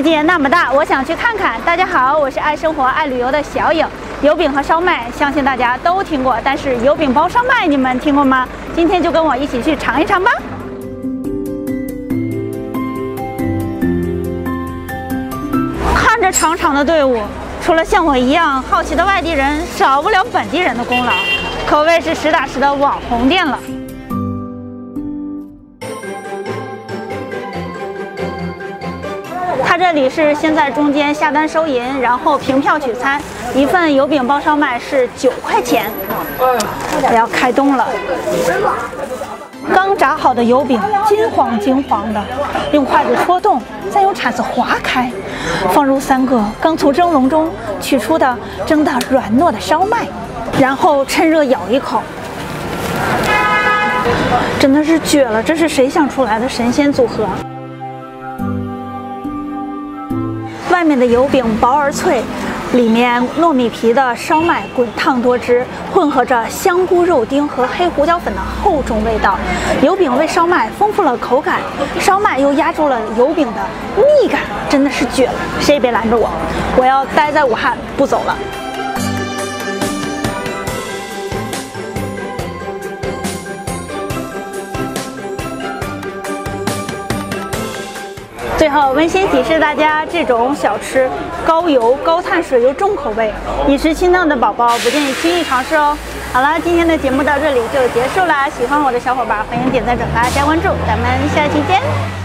界那么大，我想去看看。大家好，我是爱生活、爱旅游的小影。油饼和烧麦，相信大家都听过，但是油饼包烧麦，你们听过吗？今天就跟我一起去尝一尝吧。看着长长的队伍，除了像我一样好奇的外地人，少不了本地人的功劳，可谓是实打实的网红店了。 它这里是先在中间下单收银，然后凭票取餐。一份油饼包烧麦是9块钱。我要开动了。刚炸好的油饼金黄金黄的，用筷子戳动，再用铲子划开，放入3个刚从蒸笼中取出的蒸得软糯的烧麦，然后趁热咬一口。真的是绝了！这是谁想出来的神仙组合？ 外面的油饼薄而脆，里面糯米皮的烧麦滚烫多汁，混合着香菇、肉丁和黑胡椒粉的厚重味道。油饼为烧麦丰富了口感，烧麦又压住了油饼的腻感，真的是绝了！谁也别拦着我，我要待在武汉不走了。 最后温馨提示大家，这种小吃高油、高碳水又重口味，饮食清淡的宝宝不建议轻易尝试哦。好了，今天的节目到这里就结束啦。喜欢我的小伙伴，欢迎点赞、转发、加关注，咱们下期见。